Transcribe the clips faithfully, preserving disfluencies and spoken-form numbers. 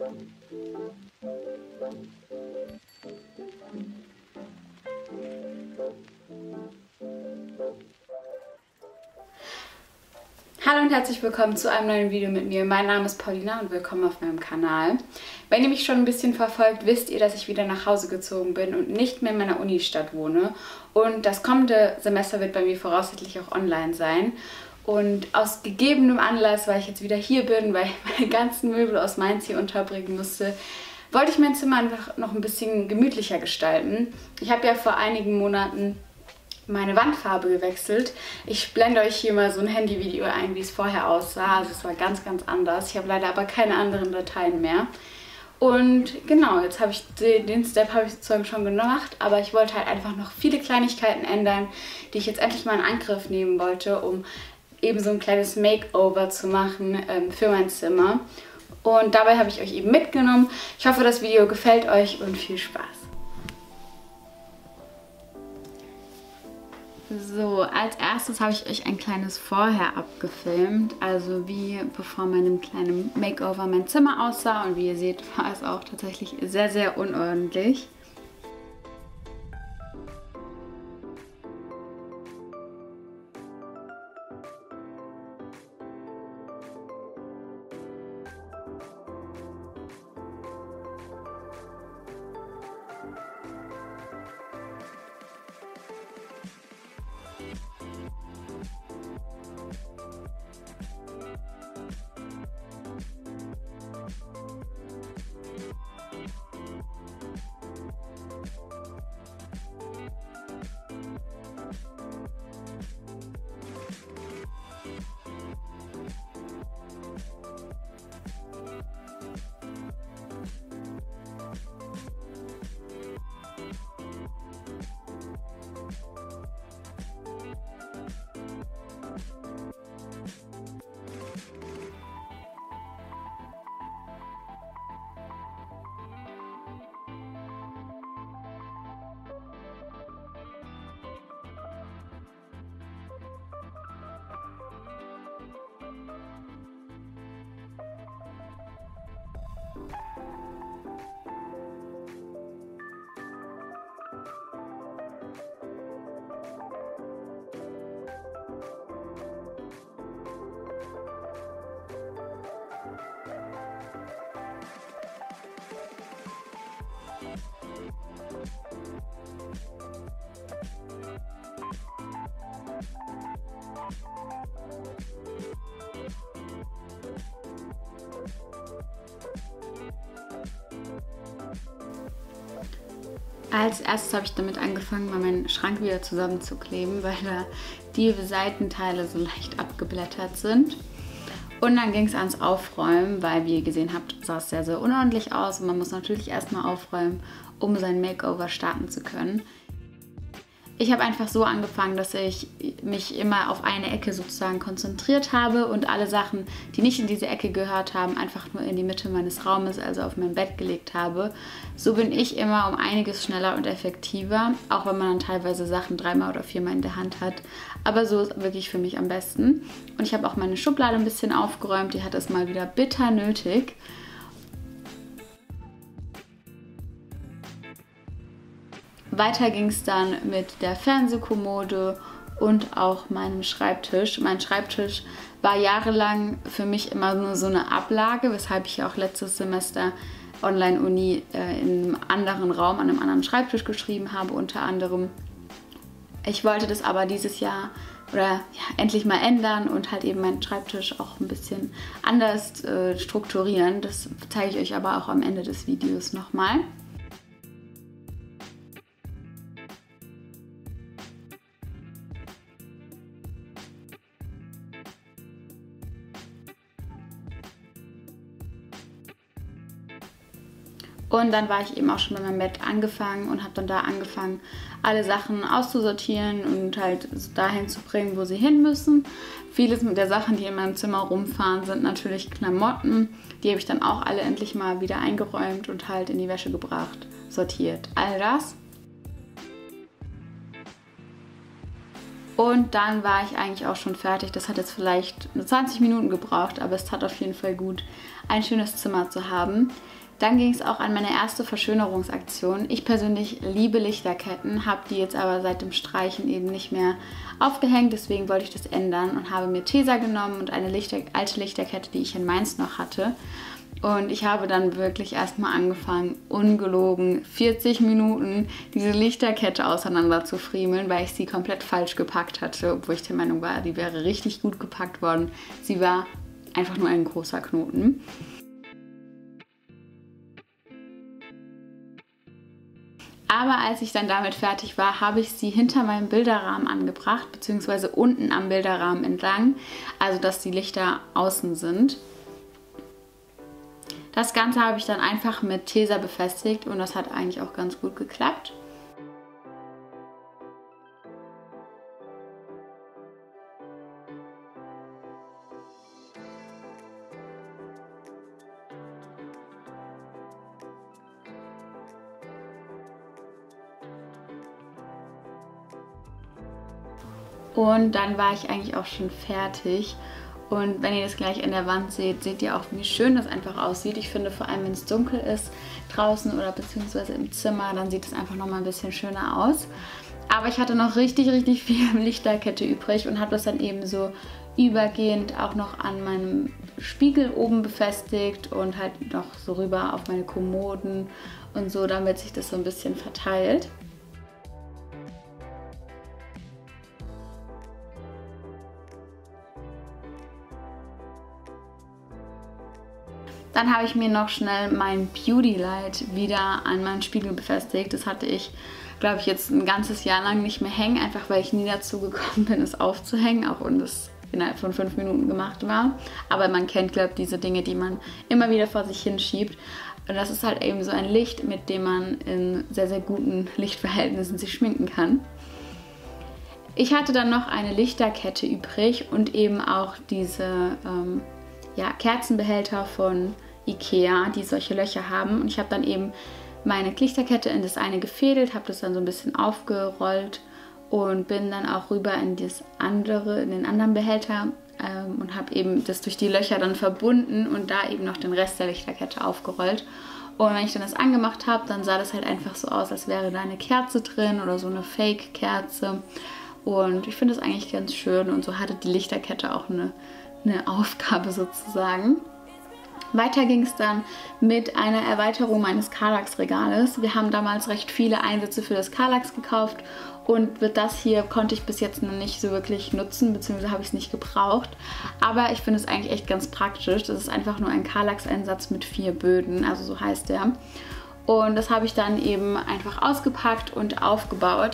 Hallo und herzlich willkommen zu einem neuen Video mit mir. Mein Name ist Paulina und willkommen auf meinem Kanal. Wenn ihr mich schon ein bisschen verfolgt, wisst ihr, dass ich wieder nach Hause gezogen bin und nicht mehr in meiner Unistadt wohne. Und das kommende Semester wird bei mir voraussichtlich auch online sein. Und aus gegebenem Anlass, weil ich jetzt wieder hier bin, weil ich meine ganzen Möbel aus Mainz hier unterbringen musste, wollte ich mein Zimmer einfach noch ein bisschen gemütlicher gestalten. Ich habe ja vor einigen Monaten meine Wandfarbe gewechselt. Ich blende euch hier mal so ein Handyvideo ein, wie es vorher aussah. Also es war ganz, ganz anders. Ich habe leider aber keine anderen Dateien mehr. Und genau, jetzt habe ich den, den Step habe ich sozusagen schon gemacht, aber ich wollte halt einfach noch viele Kleinigkeiten ändern, die ich jetzt endlich mal in Angriff nehmen wollte, um eben so ein kleines Makeover zu machen ähm, für mein Zimmer. Und dabei habe ich euch eben mitgenommen. Ich hoffe, das Video gefällt euch und viel Spaß. So, als erstes habe ich euch ein kleines Vorher abgefilmt, also wie bevor meinem kleinen Makeover mein Zimmer aussah, und wie ihr seht, war es auch tatsächlich sehr, sehr unordentlich. Als erstes habe ich damit angefangen, mal meinen Schrank wieder zusammenzukleben, weil da die Seitenteile so leicht abgeblättert sind. Und dann ging es ans Aufräumen, weil, wie ihr gesehen habt, sah es sehr, sehr unordentlich aus. Und man muss natürlich erstmal aufräumen, um sein Makeover starten zu können. Ich habe einfach so angefangen, dass ich mich immer auf eine Ecke sozusagen konzentriert habe und alle Sachen, die nicht in diese Ecke gehört haben, einfach nur in die Mitte meines Raumes, also auf mein Bett gelegt habe. So bin ich immer um einiges schneller und effektiver, auch wenn man dann teilweise Sachen dreimal oder viermal in der Hand hat. Aber so ist wirklich für mich am besten. Und ich habe auch meine Schublade ein bisschen aufgeräumt, die hat es mal wieder bitter nötig. Weiter ging es dann mit der Fernsehkommode und auch meinem Schreibtisch. Mein Schreibtisch war jahrelang für mich immer nur so eine Ablage, weshalb ich auch letztes Semester Online-Uni äh, in einem anderen Raum, an einem anderen Schreibtisch geschrieben habe, unter anderem. Ich wollte das aber dieses Jahr oder ja, endlich mal ändern und halt eben meinen Schreibtisch auch ein bisschen anders äh, strukturieren. Das zeige ich euch aber auch am Ende des Videos nochmal. Und dann war ich eben auch schon bei meinem Bett angefangen und habe dann da angefangen, alle Sachen auszusortieren und halt dahin zu bringen, wo sie hin müssen. Vieles der Sachen, die in meinem Zimmer rumfahren, sind natürlich Klamotten. Die habe ich dann auch alle endlich mal wieder eingeräumt und halt in die Wäsche gebracht, sortiert. All das. Und dann war ich eigentlich auch schon fertig. Das hat jetzt vielleicht nur zwanzig Minuten gebraucht, aber es tat auf jeden Fall gut, ein schönes Zimmer zu haben. Dann ging es auch an meine erste Verschönerungsaktion. Ich persönlich liebe Lichterketten, habe die jetzt aber seit dem Streichen eben nicht mehr aufgehängt. Deswegen wollte ich das ändern und habe mir Tesa genommen und eine Lichter, alte Lichterkette, die ich in Mainz noch hatte. Und ich habe dann wirklich erstmal angefangen, ungelogen vierzig Minuten diese Lichterkette auseinander zu friemeln, weil ich sie komplett falsch gepackt hatte, obwohl ich der Meinung war, die wäre richtig gut gepackt worden. Sie war einfach nur ein großer Knoten. Aber als ich dann damit fertig war, habe ich sie hinter meinem Bilderrahmen angebracht, beziehungsweise unten am Bilderrahmen entlang, also dass die Lichter außen sind. Das Ganze habe ich dann einfach mit Tesa befestigt und das hat eigentlich auch ganz gut geklappt. Und dann war ich eigentlich auch schon fertig. Und wenn ihr das gleich an der Wand seht, seht ihr auch, wie schön das einfach aussieht. Ich finde, vor allem wenn es dunkel ist, draußen oder beziehungsweise im Zimmer, dann sieht es einfach nochmal ein bisschen schöner aus. Aber ich hatte noch richtig, richtig viel Lichterkette übrig und habe das dann eben so übergehend auch noch an meinem Spiegel oben befestigt und halt noch so rüber auf meine Kommoden und so, damit sich das so ein bisschen verteilt. Dann habe ich mir noch schnell mein Beauty Light wieder an meinen Spiegel befestigt. Das hatte ich, glaube ich, jetzt ein ganzes Jahr lang nicht mehr hängen, einfach weil ich nie dazu gekommen bin, es aufzuhängen, auch wenn das innerhalb von fünf Minuten gemacht war. Aber man kennt, glaube ich, diese Dinge, die man immer wieder vor sich hinschiebt. Und das ist halt eben so ein Licht, mit dem man in sehr, sehr guten Lichtverhältnissen sich schminken kann. Ich hatte dann noch eine Lichterkette übrig und eben auch diese ähm, ja, Kerzenbehälter von Ikea, die solche Löcher haben. Und ich habe dann eben meine Lichterkette in das eine gefädelt, habe das dann so ein bisschen aufgerollt und bin dann auch rüber in das andere, in den anderen Behälter ähm, und habe eben das durch die Löcher dann verbunden und da eben noch den Rest der Lichterkette aufgerollt. Und wenn ich dann das angemacht habe, dann sah das halt einfach so aus, als wäre da eine Kerze drin oder so eine Fake-Kerze. Und ich finde das eigentlich ganz schön und so hatte die Lichterkette auch eine, eine Aufgabe sozusagen. Weiter ging es dann mit einer Erweiterung meines Kallax-Regales. Wir haben damals recht viele Einsätze für das Kallax gekauft und das hier konnte ich bis jetzt noch nicht so wirklich nutzen, beziehungsweise habe ich es nicht gebraucht. Aber ich finde es eigentlich echt ganz praktisch. Das ist einfach nur ein Kallax-Einsatz mit vier Böden, also so heißt der. Und das habe ich dann eben einfach ausgepackt und aufgebaut.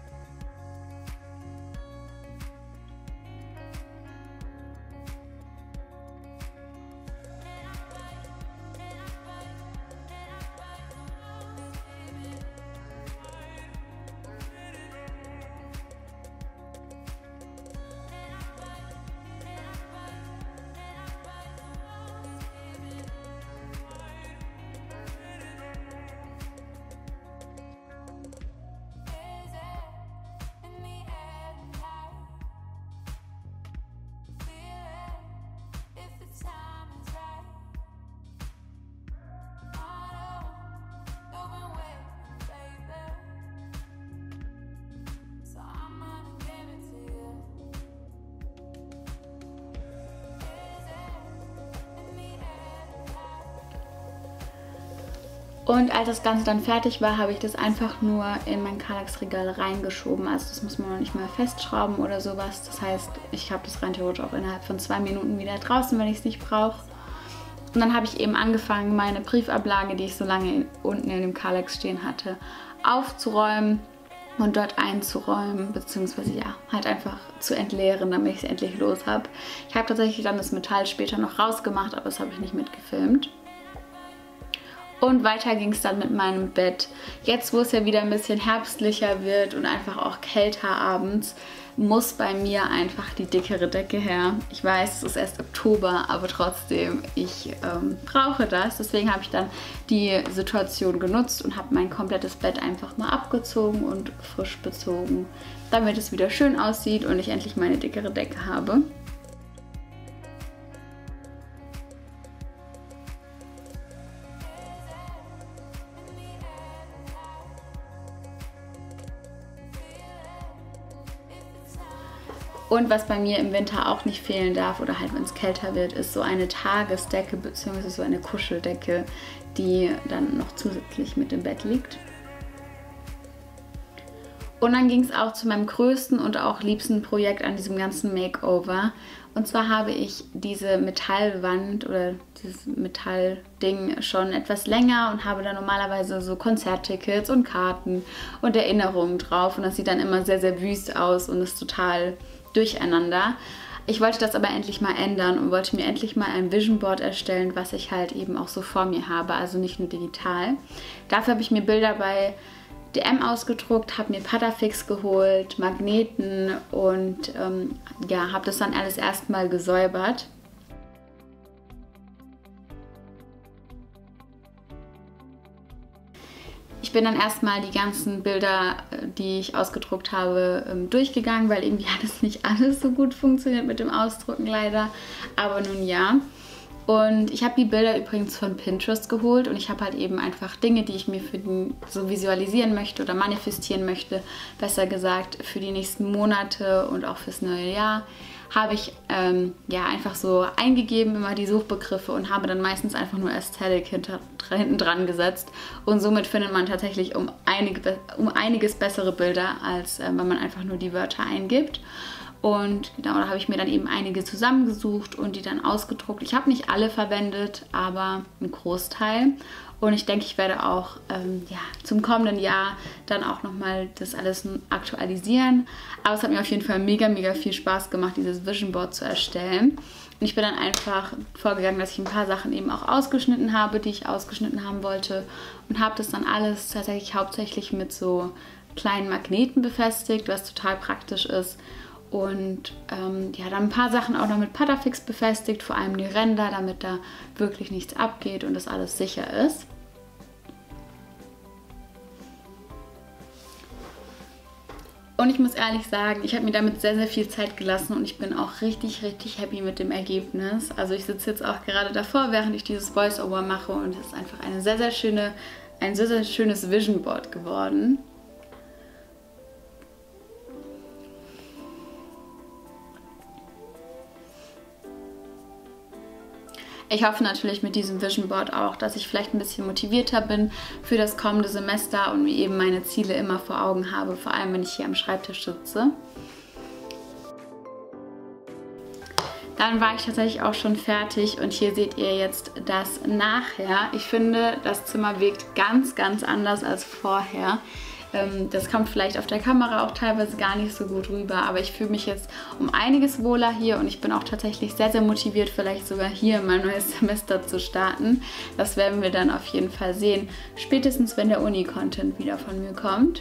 Und als das Ganze dann fertig war, habe ich das einfach nur in mein Kallax-Regal reingeschoben. Also das muss man noch nicht mal festschrauben oder sowas. Das heißt, ich habe das rein theoretisch auch innerhalb von zwei Minuten wieder draußen, wenn ich es nicht brauche. Und dann habe ich eben angefangen, meine Briefablage, die ich so lange unten in dem Kallax stehen hatte, aufzuräumen und dort einzuräumen, beziehungsweise ja, halt einfach zu entleeren, damit ich es endlich los habe. Ich habe tatsächlich dann das Metall später noch rausgemacht, aber das habe ich nicht mitgefilmt. Und weiter ging es dann mit meinem Bett. Jetzt, wo es ja wieder ein bisschen herbstlicher wird und einfach auch kälter abends, muss bei mir einfach die dickere Decke her. Ich weiß, es ist erst Oktober, aber trotzdem, ich ähm, brauche das. Deswegen habe ich dann die Situation genutzt und habe mein komplettes Bett einfach mal abgezogen und frisch bezogen, damit es wieder schön aussieht und ich endlich meine dickere Decke habe. Und was bei mir im Winter auch nicht fehlen darf oder halt wenn es kälter wird, ist so eine Tagesdecke bzw. so eine Kuscheldecke, die dann noch zusätzlich mit im Bett liegt. Und dann ging es auch zu meinem größten und auch liebsten Projekt an diesem ganzen Makeover. Und zwar habe ich diese Metallwand oder dieses Metallding schon etwas länger und habe da normalerweise so Konzerttickets und Karten und Erinnerungen drauf. Und das sieht dann immer sehr, sehr wüst aus und ist total durcheinander. Ich wollte das aber endlich mal ändern und wollte mir endlich mal ein Vision Board erstellen, was ich halt eben auch so vor mir habe, also nicht nur digital. Dafür habe ich mir Bilder bei D M ausgedruckt, habe mir Patafix geholt, Magneten und ähm, ja, habe das dann alles erstmal gesäubert. Ich bin dann erstmal die ganzen Bilder, die ich ausgedruckt habe, durchgegangen, weil irgendwie hat es nicht alles so gut funktioniert mit dem Ausdrucken leider, aber nun ja. Und ich habe die Bilder übrigens von Pinterest geholt und ich habe halt eben einfach Dinge, die ich mir für den, so visualisieren möchte oder manifestieren möchte, besser gesagt für die nächsten Monate und auch fürs neue Jahr, habe ich ähm, ja einfach so eingegeben, immer die Suchbegriffe und habe dann meistens einfach nur Aesthetic hinter, hinten dran gesetzt und somit findet man tatsächlich um, einige, um einiges bessere Bilder, als äh, wenn man einfach nur die Wörter eingibt. Und genau, da habe ich mir dann eben einige zusammengesucht und die dann ausgedruckt. Ich habe nicht alle verwendet, aber einen Großteil. Und ich denke, ich werde auch ähm, ja, zum kommenden Jahr dann auch nochmal das alles aktualisieren. Aber es hat mir auf jeden Fall mega, mega viel Spaß gemacht, dieses Vision Board zu erstellen. Und ich bin dann einfach vorgegangen, dass ich ein paar Sachen eben auch ausgeschnitten habe, die ich ausgeschnitten haben wollte. Und habe das dann alles tatsächlich hauptsächlich mit so kleinen Magneten befestigt, was total praktisch ist. Und ähm, ja, dann ein paar Sachen auch noch mit Patafix befestigt, vor allem die Ränder, damit da wirklich nichts abgeht und das alles sicher ist. Und ich muss ehrlich sagen, ich habe mir damit sehr, sehr viel Zeit gelassen und ich bin auch richtig, richtig happy mit dem Ergebnis. Also ich sitze jetzt auch gerade davor, während ich dieses Voice-Over mache und es ist einfach eine sehr, sehr schöne, ein sehr, sehr schönes Vision Board geworden. Ich hoffe natürlich mit diesem Vision Board auch, dass ich vielleicht ein bisschen motivierter bin für das kommende Semester und mir eben meine Ziele immer vor Augen habe, vor allem wenn ich hier am Schreibtisch sitze. Dann war ich tatsächlich auch schon fertig und hier seht ihr jetzt das Nachher. Ich finde, das Zimmer wirkt ganz, ganz anders als vorher. Das kommt vielleicht auf der Kamera auch teilweise gar nicht so gut rüber, aber ich fühle mich jetzt um einiges wohler hier und ich bin auch tatsächlich sehr, sehr motiviert, vielleicht sogar hier mein neues Semester zu starten. Das werden wir dann auf jeden Fall sehen, spätestens wenn der Uni-Content wieder von mir kommt.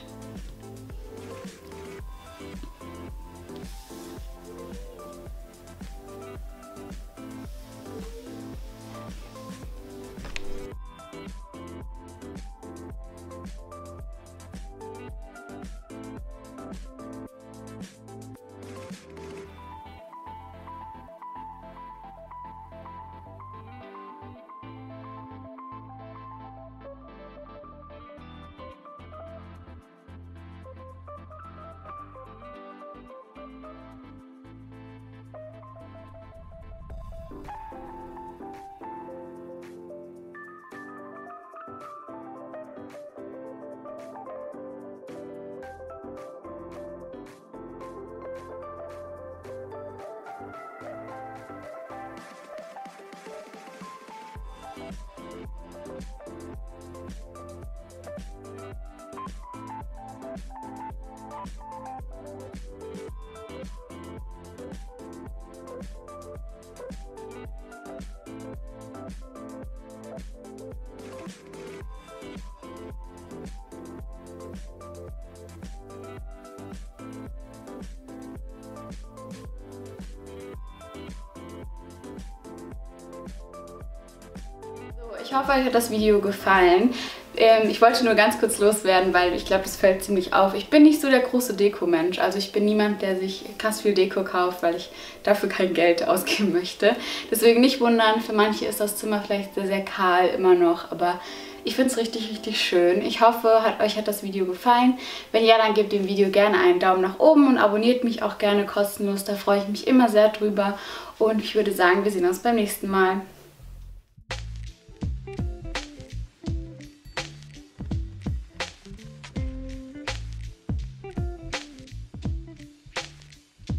Ich hoffe, euch hat das Video gefallen. Ähm, ich wollte nur ganz kurz loswerden, weil ich glaube, das fällt ziemlich auf. Ich bin nicht so der große Deko-Mensch. Also ich bin niemand, der sich krass viel Deko kauft, weil ich dafür kein Geld ausgeben möchte. Deswegen nicht wundern, für manche ist das Zimmer vielleicht sehr, sehr kahl immer noch, aber ich finde es richtig, richtig schön. Ich hoffe, hat, euch hat das Video gefallen. Wenn ja, dann gebt dem Video gerne einen Daumen nach oben und abonniert mich auch gerne kostenlos. Da freue ich mich immer sehr drüber. Und ich würde sagen, wir sehen uns beim nächsten Mal.